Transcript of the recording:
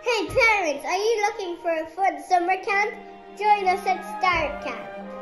Hey parents, are you looking for a fun summer camp? Join us at Start Camp.